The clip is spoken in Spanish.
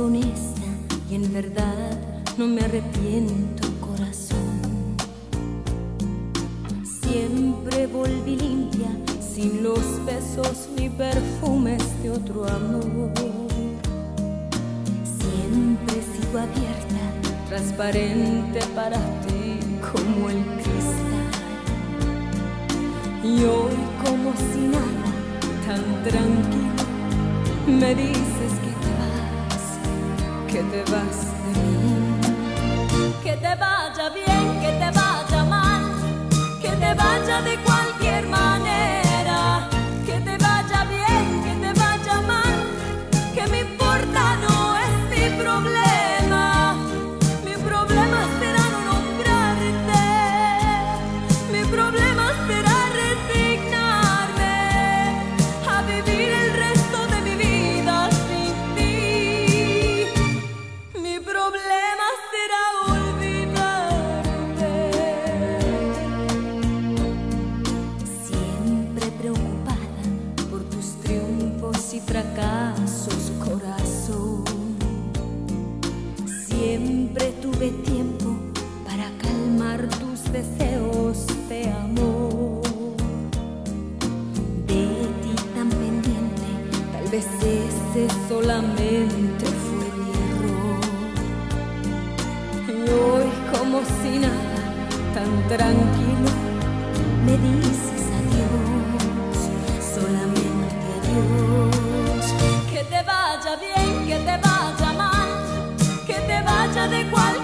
siendo honesta y en verdad no me arrepiento, corazón. Siempre volví limpia, sin los besos ni perfumes de otro amor. Siempre sigo abierta, transparente para ti como el cristal. Y hoy como si nada, tan tranquilo, me dices que te vas de mí. Que te vaya bien, que te vaya mal, que te vaya de cualquier manera. Que te vaya bien, que te vaya mal, que me importa, no es mi problema. Mi problema será no nombrarte, mi problema será resignarme a vivir el resto de mi vida sin ti. Mi problema será olvidarte. Siempre preocupada por tus triunfos y fracasos, corazón. Siempre tuve tiempo para calmar tus deseos de amor. De ti tan pendiente, tal vez ese solamente fue mi error. Y hoy como si nada, tan tranquilo, me dices adiós, solamente adiós. Que te vaya bien, que te vaya mal, que te vaya de cualquier